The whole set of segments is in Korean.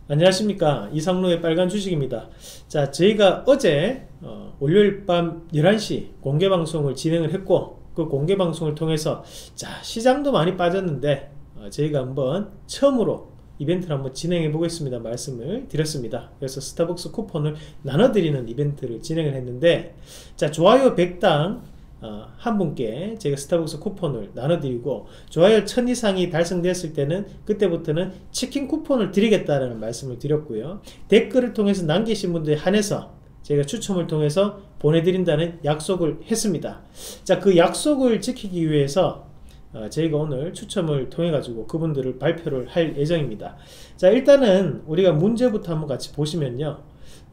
안녕하십니까, 이상로의 빨간 주식입니다. 자, 저희가 어제 월요일 밤 11시 공개방송을 진행을 했고, 그 공개방송을 통해서 자, 시장도 많이 빠졌는데 저희가 한번 처음으로 이벤트를 한번 진행해 보겠습니다 말씀을 드렸습니다. 그래서 스타벅스 쿠폰을 나눠드리는 이벤트를 진행을 했는데, 자, 좋아요 100당 한 분께 제가 스타벅스 쿠폰을 나눠드리고, 좋아요 1000 이상이 달성되었을 때는 그때부터는 치킨 쿠폰을 드리겠다라는 말씀을 드렸고요, 댓글을 통해서 남기신 분들에 한해서 제가 추첨을 통해서 보내드린다는 약속을 했습니다. 자, 그 약속을 지키기 위해서 저희가 오늘 추첨을 통해 가지고 그분들을 발표를 할 예정입니다. 자, 일단은 우리가 문제부터 한번 같이 보시면요,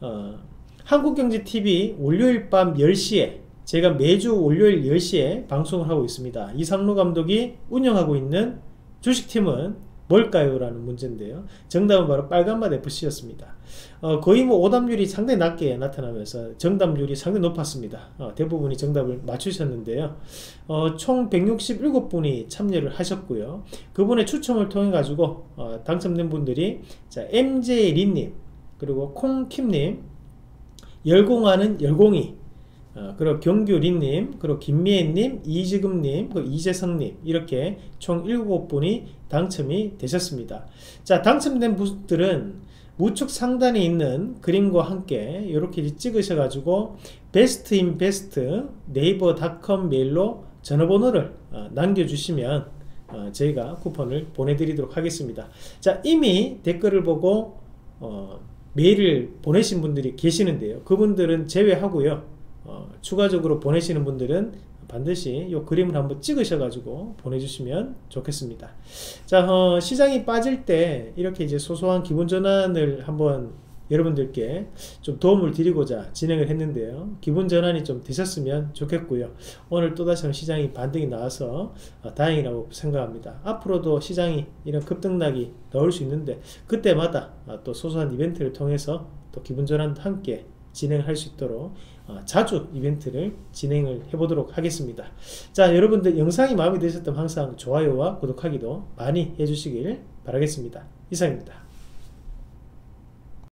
한국경제TV 월요일 밤 10시에 제가 매주 월요일 10시에 방송을 하고 있습니다. 이상로 감독이 운영하고 있는 주식팀은 뭘까요? 라는 문제인데요, 정답은 바로 빨간맛 FC였습니다. 거의 뭐 오답률이 상당히 낮게 나타나면서 정답률이 상당히 높았습니다. 대부분이 정답을 맞추셨는데요, 총 167분이 참여를 하셨고요, 그분의 추첨을 통해 가지고 당첨된 분들이, 자, MJ린님, 그리고 콩킴님, 열공하는 열공이, 그리고 경규린님, 그리고 김미애님, 이지금님, 그리고 이재성님, 이렇게 총 7분이 당첨이 되셨습니다. 자, 당첨된 분들은 우측 상단에 있는 그림과 함께 이렇게 찍으셔가지고 베스트인 베스트 네이버닷컴 메일로 전화번호를 남겨주시면 저희가 쿠폰을 보내드리도록 하겠습니다. 자, 이미 댓글을 보고 메일을 보내신 분들이 계시는데요, 그분들은 제외하고요, 추가적으로 보내시는 분들은 반드시 이 그림을 한번 찍으셔 가지고 보내주시면 좋겠습니다. 자, 시장이 빠질 때 이렇게 이제 소소한 기분 전환을 한번 여러분들께 좀 도움을 드리고자 진행을 했는데요, 기분 전환이 좀 되셨으면 좋겠고요, 오늘 또다시 시장이 반등이 나와서 다행이라고 생각합니다. 앞으로도 시장이 이런 급등락이 나올 수 있는데, 그때마다 또 소소한 이벤트를 통해서 또 기분 전환도 함께 진행할 수 있도록 자주 이벤트를 진행을 해보도록 하겠습니다. 자, 여러분들 영상이 마음에 드셨다면 항상 좋아요와 구독하기도 많이 해주시길 바라겠습니다. 이상입니다.